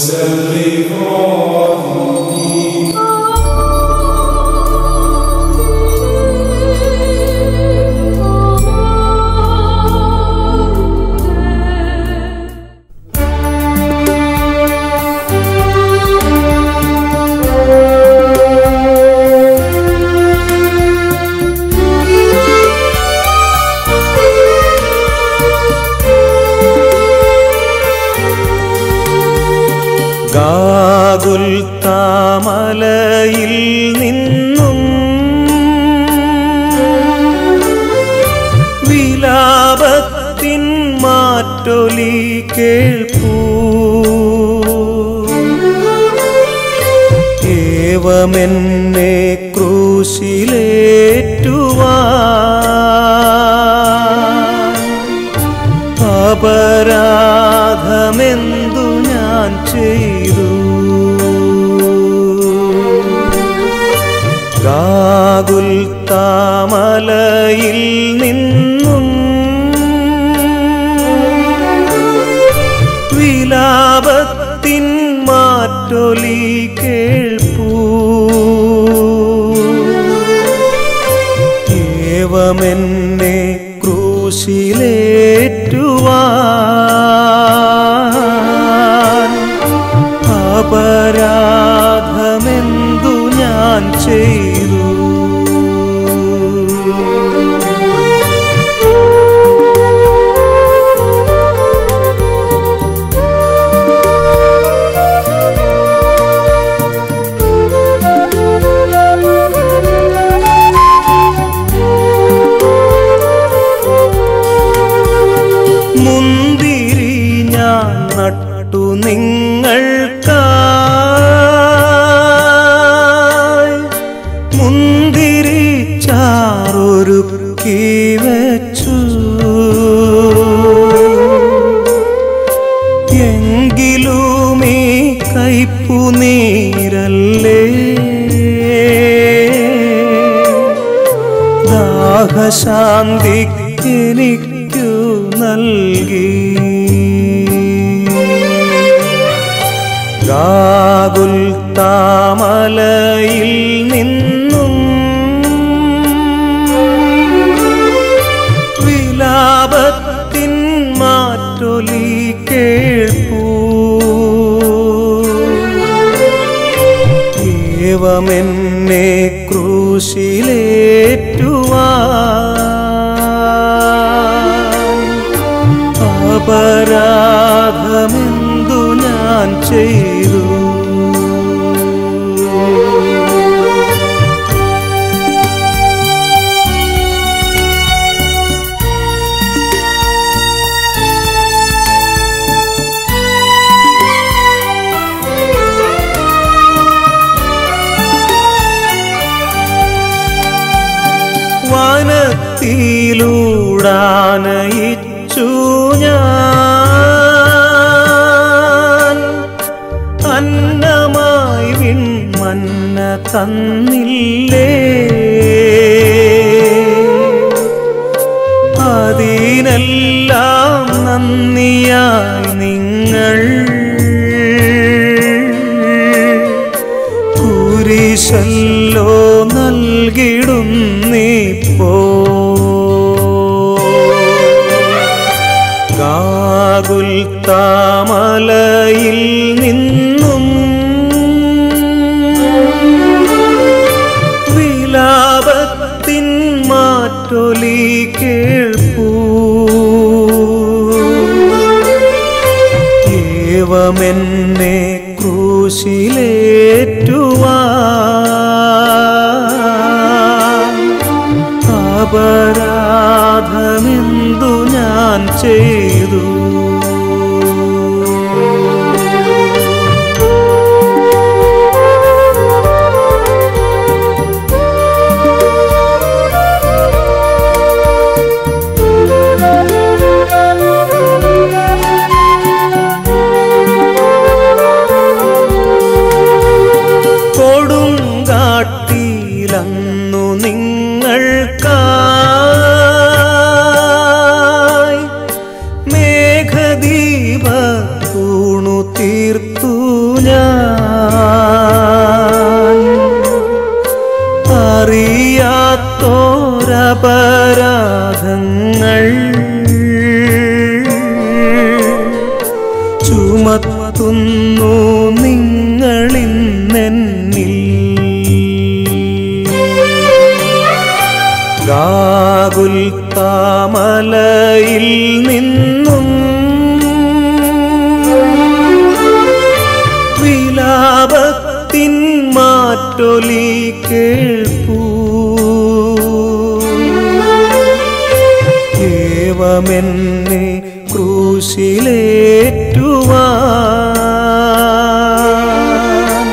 ഗാഗുൽത്താമലയിൽ നിന്നും വിലാപത്തിൻ മാറ്റൊലി കേൾപ്പൂ. ഏവമെന്നെ ക്രൂശിലേറ്റുവാൻ അപരാധമെന്തു ഞാൻ ചെയ്തു? ഗാഗുൽത്താമലയിൽ നിന്നും വിലാപത്തിൻ മാറ്റൊലി കേൾപ്പൂ. ഏവമെന്നെ ക്രൂശിലേറ്റുവാൻ അപരാധമെന്തു ഞാൻ ചെയ്തു? മുന്തിരി ഞാൻ നട്ടു നിങ്ങൾക്കായി, മുന്തിരി ചാറൊരുക്കി വച്ചു. എങ്കിലും ഈ കയ്പുനീരല്ലേ ദാഹശാന്തിക്കെനിക്കു നൽകി. ഗാഗുൽത്താമലയിൽ നിന്നും വിലാപത്തിൻ മാറ്റൊലി കേൾപ്പൂ. ഏവമെന്നെ ക്രൂശിലേറ്റുവാൻ അപരാധമെന്തു ഞാൻ ചെയ്തു? വനത്തിലൂടാനയിച്ചു ഞാൻ, അന്നമായി വിൺമന്ന തന്നില്ലേ? അതിനെല്ലാം നന്ദിയായി നിങ്ങൾ കുരിശല്ലോ നൽകിടുന്നിപ്പോ. ഗാഗുൽത്താമലയിൽ നിന്നും വിലാപത്തിൻ മാറ്റൊലി കേൾപ്പൂ. ഏവമെന്നെ ക്രൂശിലേറ്റുവാൻ അപരാധമെന്തു ഞാൻ ചെയ്തു? കൊടുങ്കാട്ടിലന്നു നിങ്ങൾക്കായി തൂണു തീർത്തു ഞാൻ അറിയാത്തോരപരാധങ്ങൾ ചുമത്തുന്നു നിങ്ങളിന്നെന്നിൽ. ഗാഗുൽത്താമലയിൽ നിന്നും വിലാപത്തിൻ മാറ്റൊലി കേൾപ്പൂ. ഏവമെന്നെ ക്രൂശിലേറ്റുവാൻ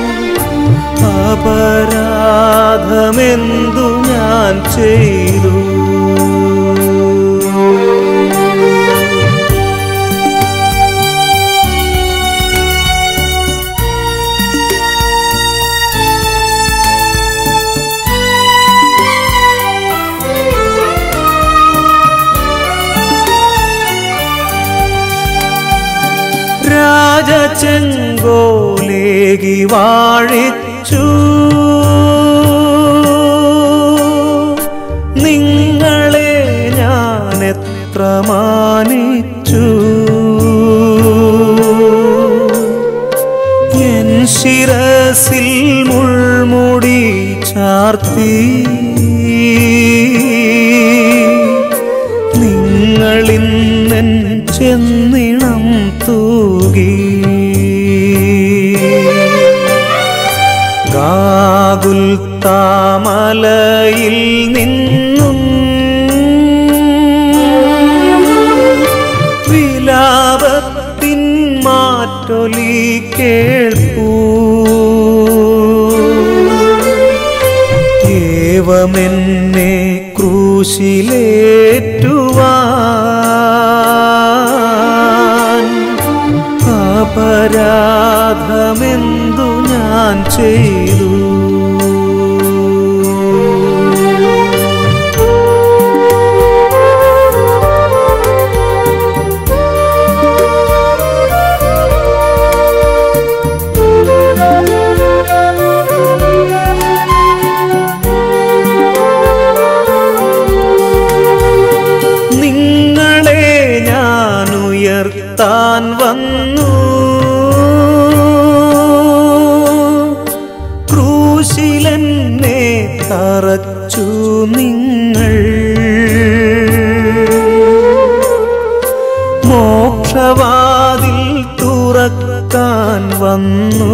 അപരാധമെന്തു ഞാൻ ചെയ്തു? രാജചെങ്കോലേകി വാഴിച്ചു നിങ്ങളെ ഞാൻ എത്ര മാനിച്ചു. എൻ ശിരസിൽ മുൾമുടി ചാർത്തി നിങ്ങളിന്നെൻ ചെന്നിണം തൂകി. ഗാഗുൽത്താമലയിൽ നിന്നും വിലാപത്തിൻ മാറ്റൊലി കേൾപ്പൂ. ഏവമെന്നെ ക്രൂശിലേറ്റുവാൻ അപരാധമെന്തു ഞാൻ ചെയ്തു? നിങ്ങളെ ഞാൻ ഉയർത്താൻ വന്നു ക്രൂശിലെന്നെ തറച്ചു നിങ്ങൾ. മോക്ഷവാതിൽ തുറക്കാൻ വന്നു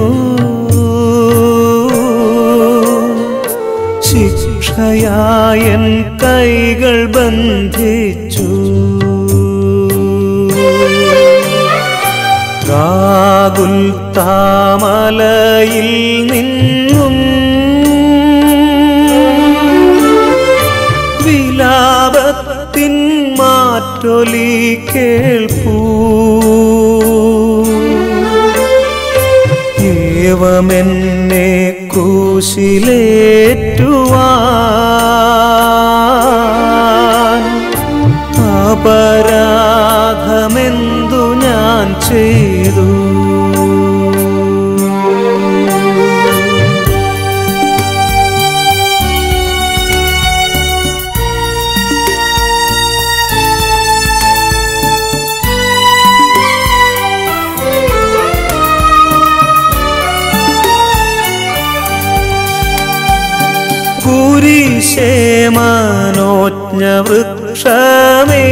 ശിക്ഷയായൻ കൈകൾ ബന്ധിച്ചു. ഗാഗുൽത്താമലയിൽ നിന്നും വിലാപത്തിൻ മാറ്റൊലി കേൾപ്പൂ. ഏവമെന്നെ ക്രൂശിലേറ്റുവാൻ അപരാധമെന്തു ഞാൻ ചെയ്തു? കുരിശേ മനോജ്ഞ വൃക്ഷമേ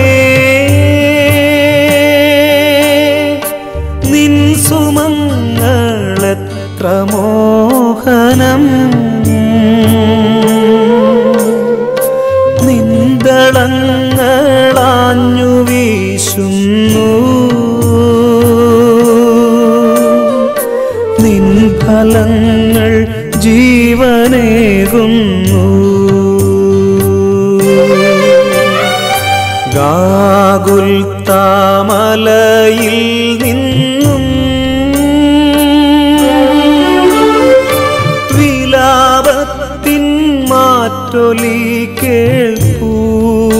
നിൻ സുമങ്ങളെത്ര മോഹനം. നിന്ദളങ്ങളാഞ്ഞു വീശുന്നു നിൻ ഫലങ്ങൾ ജീവനേകുന്നു. ഗാഗുൽത്താമലയിൽ നിന്നും വിലാപത്തിൻ മാറ്റൊലി കേൾപ്പൂ.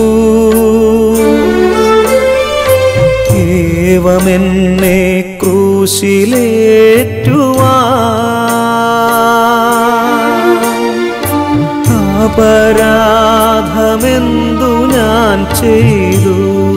ഏവമെന്നെ ക്രൂ അപരാധമെന്തു ഞാൻ ചെയ്തു?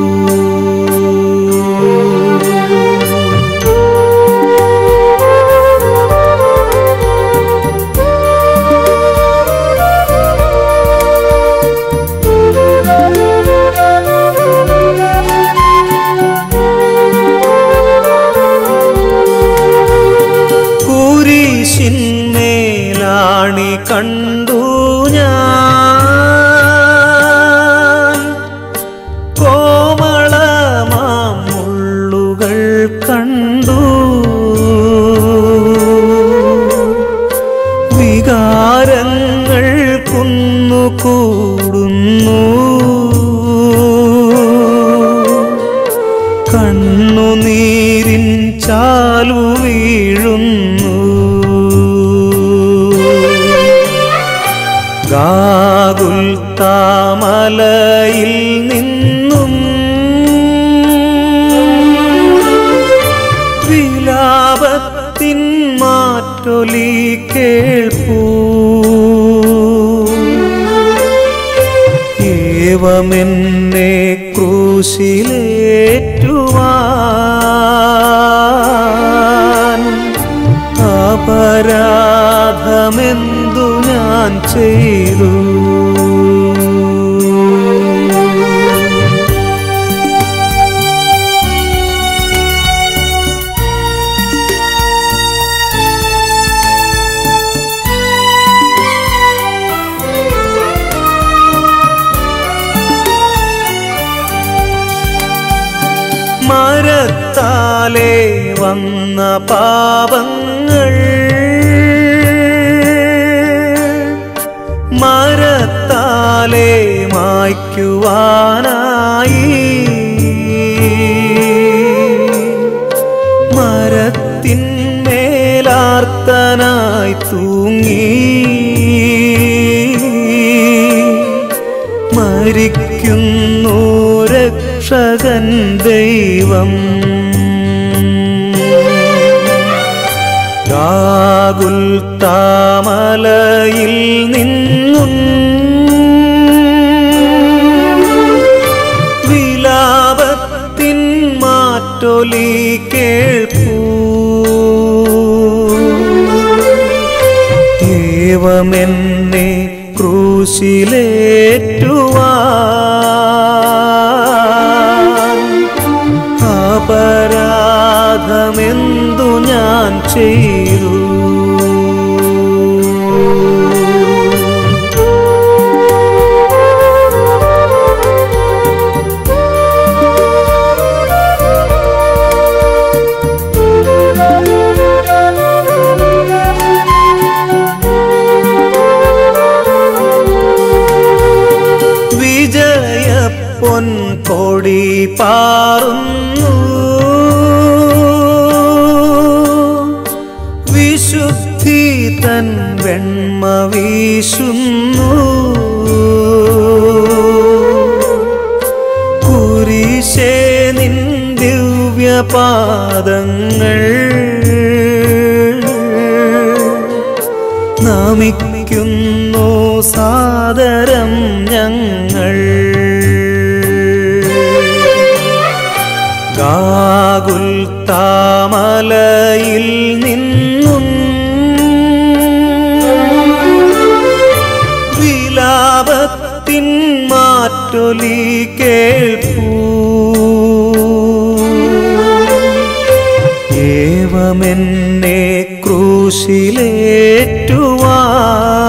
കുരിശിന്മേലാണി കണ്ടു ഞാൻ, കോമളമാം മുള്ളുകൾ കണ്ടു, വികാരങ്ങൾ കുന്നുകൂടുന്നു, കണ്ണുനീരിൻ ചാലു വീഴുന്നു. ഗാഗുൽത്താമലയിൽ നിന്നും വിലാപത്തിൻ മാറ്റൊലി കേൾപ്പൂ. ഏവമെന്നെ ക്രൂശിലേറ്റുവാൻ അപരാധമെന്തു ഞാൻ ചെയ്തു? മരത്താലേ വന്ന പാപങ്ങൾ മരത്താലേ മായ്ക്കുവാനായി മരത്തിന്മേലാർത്തനായി തൂങ്ങി മരിക്കുന്നു രക്ഷകൻ ദൈവം. ഗാഗുൽത്താമലയിൽ നിന്നും വിലാപത്തിൻ മാറ്റൊലി കേൾപ്പൂ. ഏവമെന്നെ ക്രൂശിലേറ്റുവാൻ അപരാധമെന്തു ഞാൻ ചെയ്തു? പൊൻകൊടി പാറുന്നു, വിശുദ്ധി തൻ വെണ്മ വീശുന്നു, കുരിശേ നിൻ ദിവ്യപാദങ്ങൾ നമിക്കുന്നു സാദരം ഞങ്ങൾ. ഗാഗുൽത്താമലയിൽ നിന്നും വിലാപത്തിൻ മാറ്റൊലി കേൾപ്പൂ. ഏവമെന്നെ ക്രൂശിലേറ്റുവാൻ